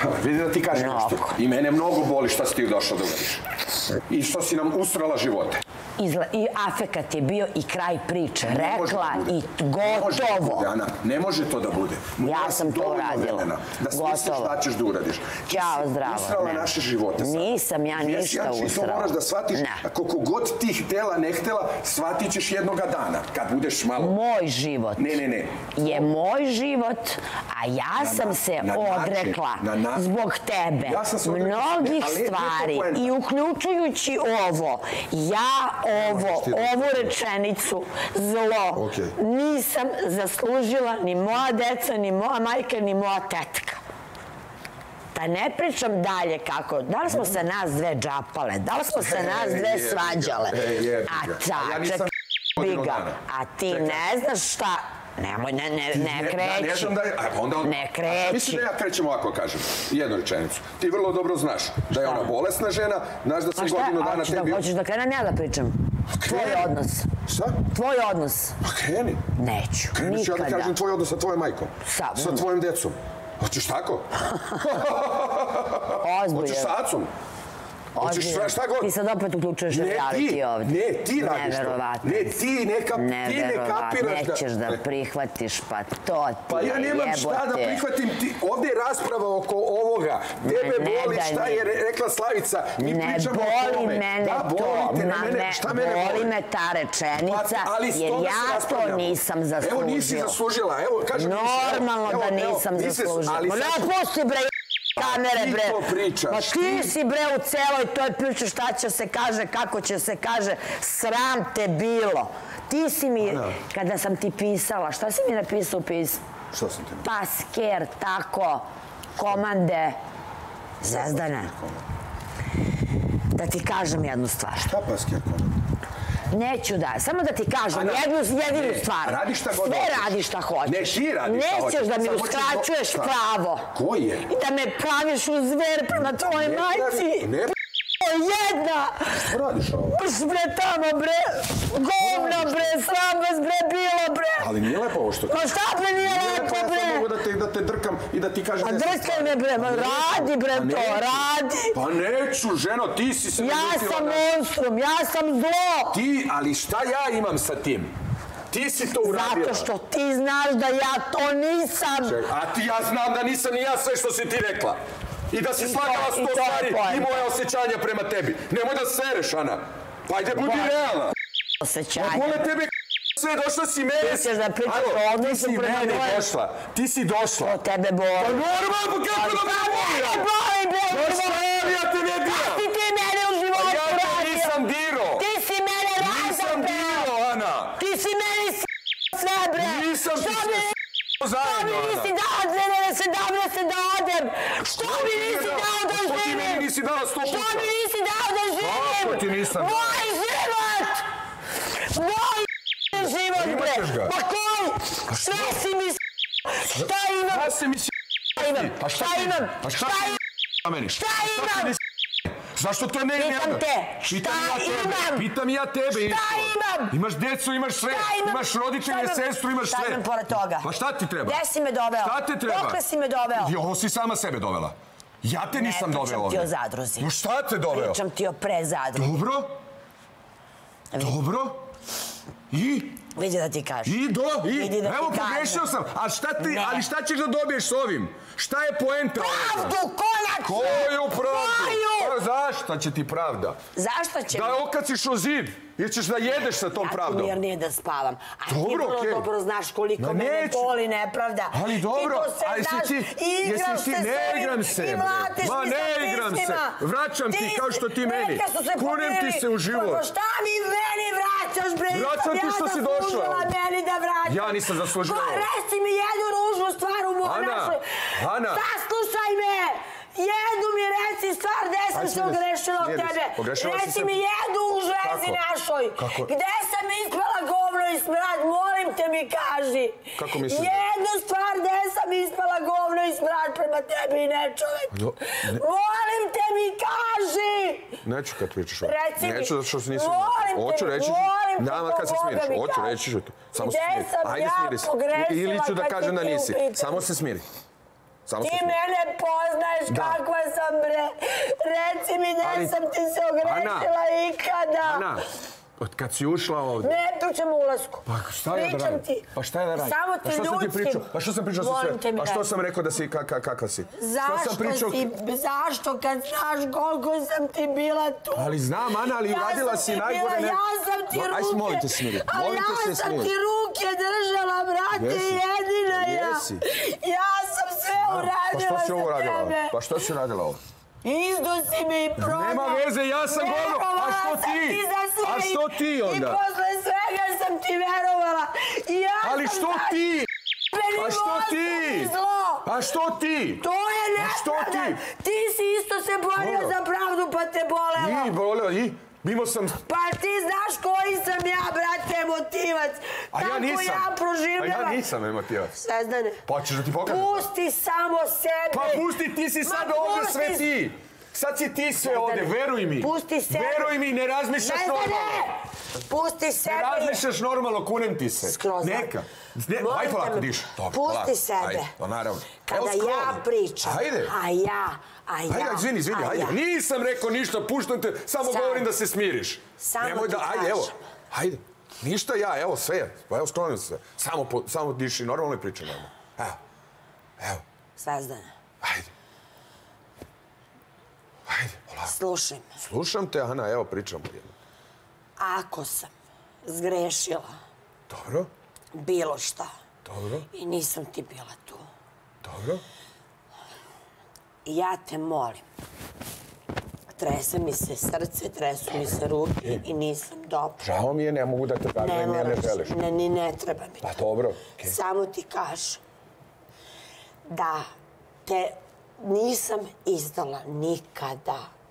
Vidi da ti kažem istinu. I mene mnogo boli šta si ti došla da uradiš. I što si nam usrala živote. I afekat je bio i kraj priče. Rekla i gotovo. Ne može to da bude. Ja sam to uradila. Da smisliš šta ćeš da uradiš. Ćao, zdravo. Usrala naše živote. Nisam ja ništa usrala. To moraš da shvatiš. Koliko god ti htela, ne htela, shvatit ćeš jednoga dana. Kad budeš malo... Moj život. Ne. Je moj život, a ja sam se odrekla zbog tebe mnogih stvari i uključujući ovo. Ja ovu rečenicu zlo nisam zaslužila ni moja deca, ni moja majka, ni moja tetka. Da ne pričam dalje kako, da li smo se nas dve džapale, da li smo se nas dve svađale, a ti ne znaš šta, nemoj, ne kreći, ne kreći. Mislim da ja krećem ovako kažem, jednu rečenicu. Ti vrlo dobro znaš da je ona bolesna žena, znaš da sam godinu dana tebi... Hoćeš da krenem ja da pričam? Tvoj odnos. Šta? Tvoj odnos. Pa kreni. Neću, nikada. Kreniš ja da kažem tvoj odnos sa tvojom majkom. Sa tvojim decom. Hoćeš tako? Ozbilje. Hoćeš sa acom? Hoćeš šta god? Ti sad opet uključuješ reality ovdje. Ne, ti radiš to. Ne, ti ne kapiraš da... Nećeš da prihvatiš, pa to ti pa ja nemam šta da prihvatim. Ovdje je rasprava oko ovoga. Tebe boli šta je rekla Slavica. Mi pričamo o tome. Ne boli mene to. Boli me ta rečenica, jer ja to nisam zaslužila. Evo nisi zaslužila. Normalno da nisam zaslužila. Ne, pusti bre kamere bre. Ma ti si bre u celoj toj priči šta će se kaže, kako će se kaže, sram te bilo. Ti si mi, kada sam ti pisala, šta si mi napisao u pismu? Šta sam ti napisao? Pasker, tako, komande, Zvezdane. Da ti kažem jednu stvar. Šta pasker komande? Neću da, samo da ti kažem jedinu stvar. Radi šta god hoćeš. Sve radi šta hoćeš. Ne, ti radi šta hoćeš. Nećeš da mi uskraćuješ pravo. Ko je? I da me praviš u zver prema tvojoj majci. Ne, jedna! Što radiš ovo? Prš bre tamo bre! Govna bre! Sram vas bre bilo bre! Ali nije lepo ovo što ti... Ma šta bre nije lepo bre? Ja mogu da te drkam i da ti kažem... A drkaj me bre, radi bre to, radi! Pa neću, ženo, ti si se... Ja sam monstrum, ja sam zlo! Ti, ali šta ja imam sa tim? Ti si to uradila. Zato što ti znaš da ja to nisam! A ti ja znam da nisam ni ja sve što si ti rekla. I da si slagala 100 stvari i moje osjećanja prema tebi. Nemoj da sereš, Ana. Pa ajde, budi realna. Osjećanja. Bole tebe sve, došla si mene. Ti ćeš da pričaš o odnosu prema moje. Ti si došla. To tebe boli. Pa normalno, pa kako da me boli? Ne boli, boli. Pa šta, ja te ne diram. Ti mene u životu radio. Ja te nisam dirao. Ti si mene radio. Nisam dirao, Ana. Ti si meni sve, bre. Nisam ti sve zajedno, Ana. Što mi nisi dao 2017 da odem? Što mi nisi dao da živim? Što ti meni nisi dala 100 puta? Što mi nisi dao da živim? Kako ti nisam dao? Moj život! Moj život, bre! Ma koji? Sve si mi Šta imam? Šta si mi Šta imam? Pa šta imam? Šta imam? Zašto to ne imam? Pitam te, šta imam? Pitam ja tebe isto. Šta imam? Imaš decu, imaš sve. Imaš roditelje, sestru, imaš sve. Šta imam pored toga? Pa šta ti treba? Gde si me doveo? Šta te treba? Dokle si me doveo? Ovo si sama sebe dovela. Ja te nisam doveo ovdje. Ne, pričam ti o zadruzi. No šta te doveo? Pričam ti o prezadruzi. Dobro. Dobro. I? Vidi da ti kažem. Evo, pogrešio sam. Ali šta ćeš da dobiješ s ovim? Šta je poenta ovoga? Pravdu, konačno! Koju pravdu? Koju? Pa zašta će ti pravda? Zašto će mi? Da okaciš o zid, jer ćeš da jedeš sa tom pravdom. Ja ti mirnije da spavam. A ti Dobro, vrlo okej. dobro znaš koliko mene boli nepravda. Ali dobro, ali si ti... Igram se ne igram se, i mlatiš mi sa ne igram se. pismima. Vraćam ti kao što ti meni. Kunem ti se u život. Šta mi meni vraćaš, bre? Vraćam ti što si došla. Meni da vraćam. Ja nisam zaslužila ovo. Reci mi jednu ružnu stvar u mojoj našoj... Ana! Saslušaj me! Jednu mi reci stvar gde sam se ogrešila od tebe. Reci mi jednu u žvezi našoj. Gde sam ispala govno i smrad, molim te mi kaži. Kako misliš? Jednu stvar gde sam ispala govno i smrad prema tebi i ne čovek. Molim te mi kaži. Neću kad pričaš ovo. Reci mi. Neću zato što se nisam... Molim te, Hoću reći ću. Nama kad se smiriš. Hoću reći ću. Samo se smiri. Ajde smiri se. Ili ću da kažem da nisi. Samo se smiri. Ti mene poznaješ kakva sam, bre. Reci mi da sam ti se ogrešila ikada. Ana, od kad si ušla ovdje... Ne pričam o ulasku. Pa šta je da radim? Pa šta je da radim? Samo ti ljudskim. Pa što sam pričao sa sve? Pa što sam rekao da si kakva si? Zašto kad znaš koliko sam ti bila tu? Ali znam, Ana, ali radila si najgore... Ja sam ti ruke... Ajde, molite se smiri. Ali ja sam ti ruke držala, brate, jedina ja. Ja sam sve uradila za tebe. Pa što si uradila ovo? Izdusi me i prodaj. Nema veze, ja sam govorio. A što ti? A što ti onda? I posle svega sam ti verovala. Ali što ti? A što ti? A što ti? To je nepravda. Ti si isto se borio za pravdu pa te bolelo. I bolelo, i? Mimo sam... Pa ti znaš koji sam ja, brate, emotivac. Tako ja proživljavam. A ja nisam emotivac. Svezdane. Pa ćeš da ti pokažem. Pusti samo sebe. Pa pusti, ti si sad ovdje sve ti. Sad si ti sve ovdje, veruj mi. Pusti sebe. Veruj mi, ne razmišljaš normalno. Pusti sebe. Ne razmišljaš normalno, kunem ti se. Skroz. Neka. Aj polako diš. Pusti sebe. Ajde, to naravno. Kada ja pričam. Ajde. A ja. Ajde, izvini, ajde. Nisam rekao ništa, puštam te, samo govorim da se smiriš. Samo ti ajde, evo. Ajde. Ništa ja, evo sve. Pa evo sklonim se. Samo diši normalno i pričam normalno. Evo. Svezdane. Ajde. Ajde, polako. Slušaj me. Slušam te, Ana, evo pričam jedno. Ako sam zgrešila... Dobro. Bilo šta. Dobro. I nisam ti bila tu. Dobro. Ja te molim. Trese mi se srce, tresu mi se ruke i nisam dobra. Žao mi je, ne mogu da te zagrejem, jer ne želiš. Ne treba mi to. Pa dobro. Samo ti kažem da te nisam izdala nikada.